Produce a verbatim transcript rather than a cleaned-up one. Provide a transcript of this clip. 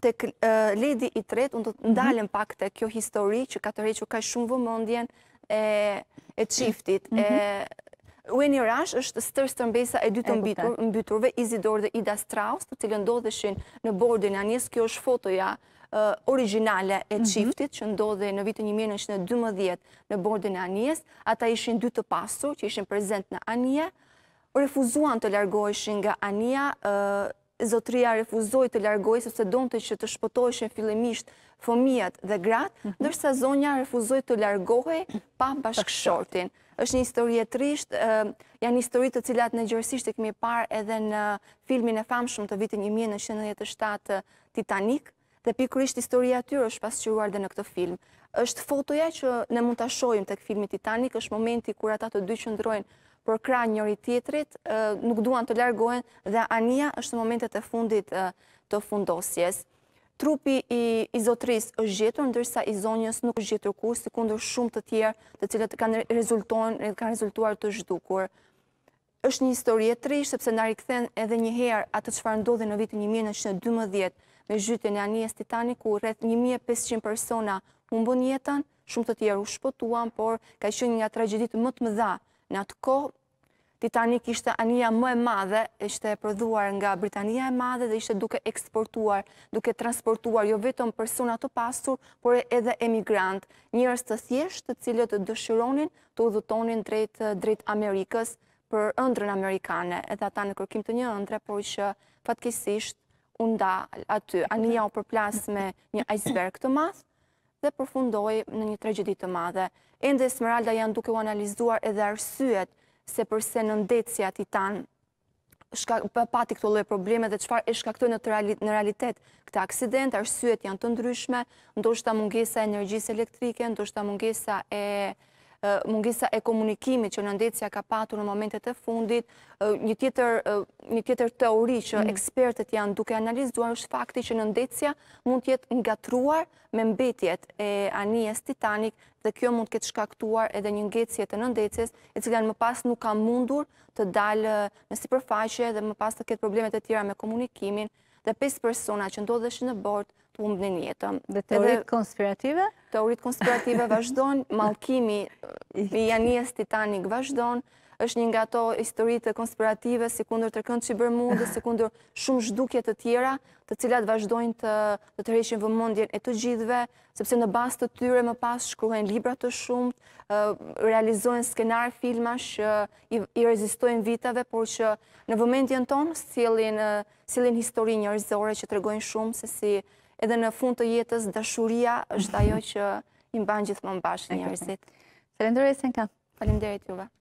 tek uh, Ledi i tretë, unë do të ndalem pak te kjo histori që ka tërhequr ka shumë vëmendjen e e çiftit. Mm -hmm. e Ueni Rash është stër stërmbesa e dy të mbitur, mbyturve Isidor dhe Ida Strauss, të cilën ndodheshin në bordin e Anijes. Kjo është fotoja uh, origjinale e çiftit, mm -hmm. që ndodhe në vitin një mijë e nëntëqind e dymbëdhjetë në bordin e Anijes. Ata ishin dy të pasur që ishin prezent në Anije, refuzuan të largoheshin nga Anija. uh, Zotria refuzoi të largohej sepse donte që të shpëtoheshin fillimisht fëmijët dhe gratë, mm -hmm. ndërsa zonja refuzoi të largohej pa bashkëshortin. Është një histori e trisht, uh, janë histori të cilat në gjërësisht e kemi parë edhe në filmin e famshëm të vitit një mijë e nëntëqind e nëntëdhjetë e shtatë Titanic, dhe pikërisht historia e tyre është pasqyruar dhe në këtë film. Është fotoja që ne mund ta shohim tek filmi Titanic, është momenti kur ata të dy qëndrojnë për krah njëri tjetrit, nuk duan të largohen dhe Anija është në momentet e fundit të fundosjes. Trupi i, i zotrisë është gjetur, ndërsa i zonjës nuk është gjetur kurrë, sikundër shumë të tjerë, të cilët kanë rezultuar, kanë rezultuar të zhdukur. Është një histori e trisht sepse na rikthen edhe një herë atë çfarë ndodhi në vitin një mijë e nëntëqind e dymbëdhjetë me zhytjen e Anijes Titanic, ku rreth një mijë e pesëqind persona humbën jetën, shumë të tjerë u shpëtuan, por ka qenë një tragjedi më të mëdha. Në atë kohë, Titanic ishte anija më e madhe, ishte prodhuar nga Britania e Madhe dhe ishte duke eksportuar, duke transportuar jo vetëm persona të pasur, por edhe emigrant, njerëz të thjeshtë, të cilët dëshironin të udhëtonin drejt drejt Amerikës për ëndrrën amerikane, edhe ata në kërkim të një ëndre, por që fatkeqësisht u nda aty. Anija u përplas me një iceberg të madh dhe përfundoi në një tragjedi të madhe. Ende Esmeralda janë duke u analizuar edhe arsyet se përse nëndetësja Titan pati këto lloj probleme dhe çfarë e shkaktoi në realitet këtë aksident. Arsyet janë të ndryshme, ndoshta mungesa e energjisë elektrike, ndoshta mungesa e mungesa e komunikimit që nëndetësja ka patur në momentet e fundit. Një tjetër, një tjetër teori që mm. ekspertët janë duke analizuar është fakti që nëndetësja mund të jetë ngatruar me mbetjet e anijes Titanic dhe kjo mund të ketë shkaktuar edhe një ngjecje të nëndetëses, e cila më pas nuk ka mundur të dalë në sipërfaqe dhe më pas të ketë problemet e tjera me komunikimin, dhe pesë persona që ndodheshin në bord të humbnin jetën. Dhe teoritë konspirative? Teoritë konspirative vazhdojnë, mallkimi i anijes Titanic vazhdon, është një nga ato historitë konspirative si kundër tërkëndshit Bermudës, si kundër shumë zhdukje të tjera, të cilat vazhdojnë të të tërheqin vëmendjen e të gjithëve, sepse në bazë të tyre më pas shkruhen libra të shumtë, realizohen skenar filmash që i, i rezistojnë viteve, por që në vëmendjen tonë sjellin sjellin histori njerëzore që tregojnë shumë se si edhe në fund të jetës dashuria është ajo që i mban gjithmonë bashkë njerëzit. Faleminderit Senka. Faleminderit juve.